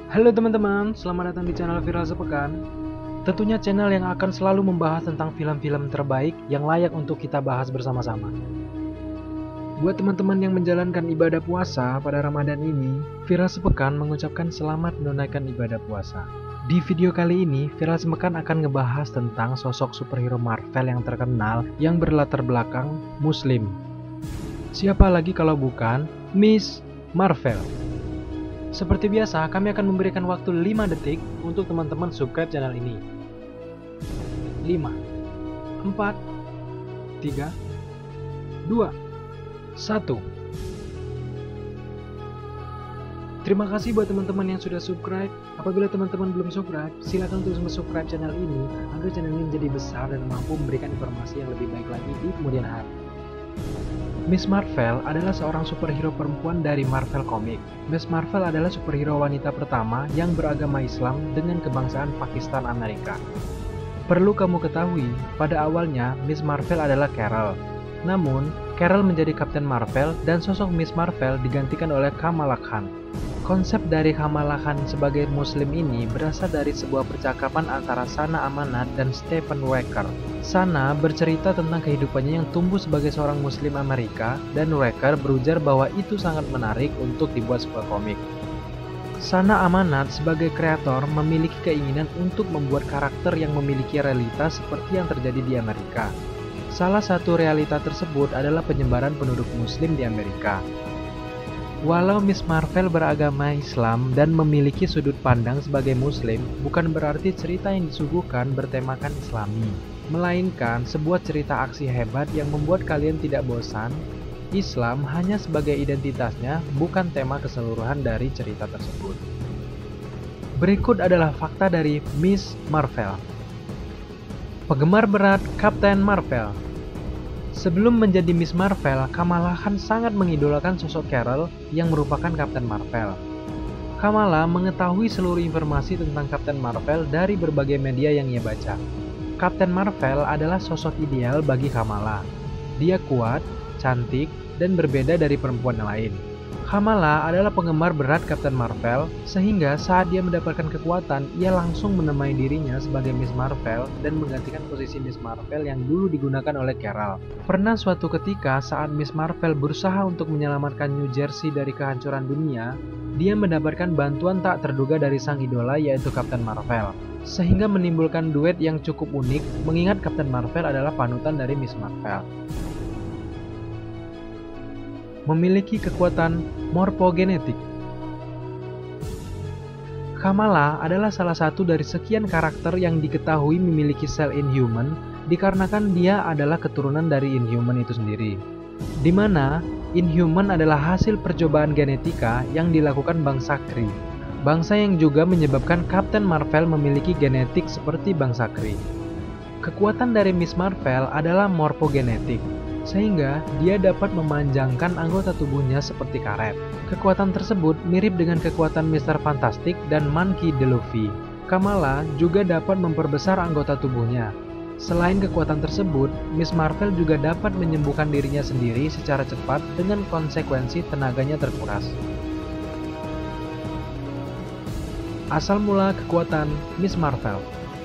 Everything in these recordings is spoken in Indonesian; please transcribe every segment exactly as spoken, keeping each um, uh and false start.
Halo teman-teman, selamat datang di channel Viral Sepekan. Tentunya channel yang akan selalu membahas tentang film-film terbaik yang layak untuk kita bahas bersama-sama. Buat teman-teman yang menjalankan ibadah puasa pada Ramadan ini, Viral Sepekan mengucapkan selamat menunaikan ibadah puasa. Di video kali ini, Viral Sepekan akan ngebahas tentang sosok superhero Marvel yang terkenal yang berlatar belakang Muslim. Siapa lagi kalau bukan Miss Marvel. Seperti biasa, kami akan memberikan waktu lima detik untuk teman-teman subscribe channel ini. lima, empat, tiga, dua, satu. Terima kasih buat teman-teman yang sudah subscribe. Apabila teman-teman belum subscribe, silakan untuk subscribe channel ini agar channel ini menjadi besar dan mampu memberikan informasi yang lebih baik lagi di kemudian hari. Miss Marvel adalah seorang superhero perempuan dari Marvel Comics. Miss Marvel adalah superhero wanita pertama yang beragama Islam dengan kebangsaan Pakistan Amerika. Perlu kamu ketahui, pada awalnya Miss Marvel adalah Carol. Namun, Carol menjadi Captain Marvel dan sosok Miss Marvel digantikan oleh Kamala Khan. Konsep dari Kamala Khan sebagai Muslim ini berasal dari sebuah percakapan antara Sana Amanat dan Stephen Walker. Sana bercerita tentang kehidupannya yang tumbuh sebagai seorang Muslim Amerika, dan Walker berujar bahwa itu sangat menarik untuk dibuat sebuah komik. Sana Amanat sebagai kreator memiliki keinginan untuk membuat karakter yang memiliki realitas seperti yang terjadi di Amerika. Salah satu realita tersebut adalah penyebaran penduduk Muslim di Amerika. Walau Miss Marvel beragama Islam dan memiliki sudut pandang sebagai Muslim, bukan berarti cerita yang disuguhkan bertemakan Islami, melainkan sebuah cerita aksi hebat yang membuat kalian tidak bosan. Islam hanya sebagai identitasnya, bukan tema keseluruhan dari cerita tersebut. Berikut adalah fakta dari Miss Marvel. Penggemar berat Captain Marvel. Sebelum menjadi Miss Marvel, Kamala Khan sangat mengidolakan sosok Carol yang merupakan Captain Marvel. Kamala mengetahui seluruh informasi tentang Captain Marvel dari berbagai media yang ia baca. Captain Marvel adalah sosok ideal bagi Kamala. Dia kuat, cantik, dan berbeda dari perempuan lain. Kamala adalah penggemar berat Captain Marvel, sehingga saat dia mendapatkan kekuatan, ia langsung menamai dirinya sebagai Miss Marvel dan menggantikan posisi Miss Marvel yang dulu digunakan oleh Carol. Pernah suatu ketika saat Miss Marvel berusaha untuk menyelamatkan New Jersey dari kehancuran dunia, dia mendapatkan bantuan tak terduga dari sang idola yaitu Captain Marvel, sehingga menimbulkan duet yang cukup unik mengingat Captain Marvel adalah panutan dari Miss Marvel. Memiliki kekuatan morfogenetik. Kamala adalah salah satu dari sekian karakter yang diketahui memiliki sel Inhuman dikarenakan dia adalah keturunan dari Inhuman itu sendiri, di mana Inhuman adalah hasil percobaan genetika yang dilakukan bangsa Kree, bangsa yang juga menyebabkan Captain Marvel memiliki genetik seperti bangsa Kree. Kekuatan dari Miss Marvel adalah morfogenetik, sehingga dia dapat memanjangkan anggota tubuhnya seperti karet. Kekuatan tersebut mirip dengan kekuatan Mister Fantastic dan Monkey D. Luffy. Kamala juga dapat memperbesar anggota tubuhnya. Selain kekuatan tersebut, Miss Marvel juga dapat menyembuhkan dirinya sendiri secara cepat dengan konsekuensi tenaganya terkuras. Asal mula kekuatan Miss Marvel.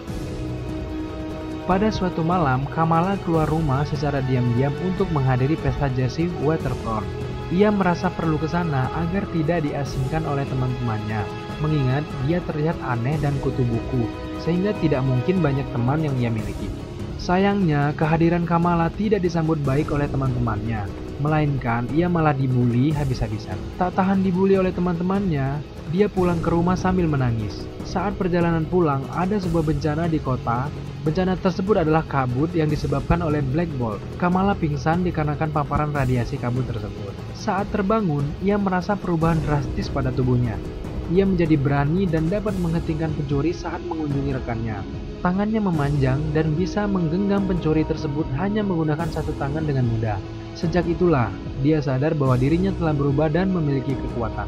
Pada suatu malam, Kamala keluar rumah secara diam-diam untuk menghadiri pesta Jesse Waterfront. Ia merasa perlu ke sana agar tidak diasingkan oleh teman-temannya, mengingat dia terlihat aneh dan kutu buku, sehingga tidak mungkin banyak teman yang ia miliki. Sayangnya, kehadiran Kamala tidak disambut baik oleh teman-temannya, melainkan ia malah dibully habis-habisan. Tak tahan dibully oleh teman-temannya, dia pulang ke rumah sambil menangis. Saat perjalanan pulang, ada sebuah bencana di kota. Bencana tersebut adalah kabut yang disebabkan oleh Black Bolt. Kamala pingsan dikarenakan paparan radiasi kabut tersebut. Saat terbangun, ia merasa perubahan drastis pada tubuhnya. Ia menjadi berani dan dapat menghentikan pencuri saat mengunjungi rekannya. Tangannya memanjang dan bisa menggenggam pencuri tersebut hanya menggunakan satu tangan dengan mudah. Sejak itulah, dia sadar bahwa dirinya telah berubah dan memiliki kekuatan.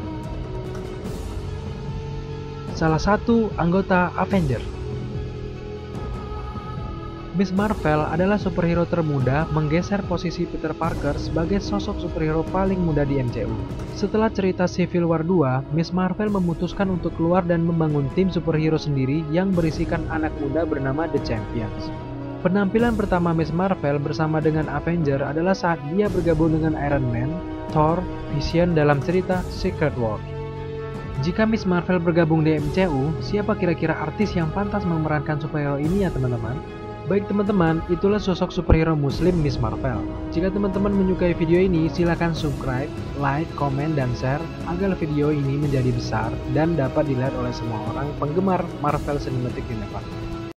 Salah satu anggota Avengers. Miss Marvel adalah superhero termuda menggeser posisi Peter Parker sebagai sosok superhero paling muda di M C U. Setelah cerita Civil War dua, Miss Marvel memutuskan untuk keluar dan membangun tim superhero sendiri yang berisikan anak muda bernama The Champions. Penampilan pertama Miss Marvel bersama dengan Avenger adalah saat dia bergabung dengan Iron Man, Thor, Vision dalam cerita Secret War. Jika Miss Marvel bergabung di M C U, siapa kira-kira artis yang pantas memerankan superhero ini ya teman-teman? Baik teman-teman, itulah sosok superhero muslim Miss Marvel. Jika teman-teman menyukai video ini, silahkan subscribe, like, komen, dan share agar video ini menjadi besar dan dapat dilihat oleh semua orang penggemar Marvel Cinematic Universe.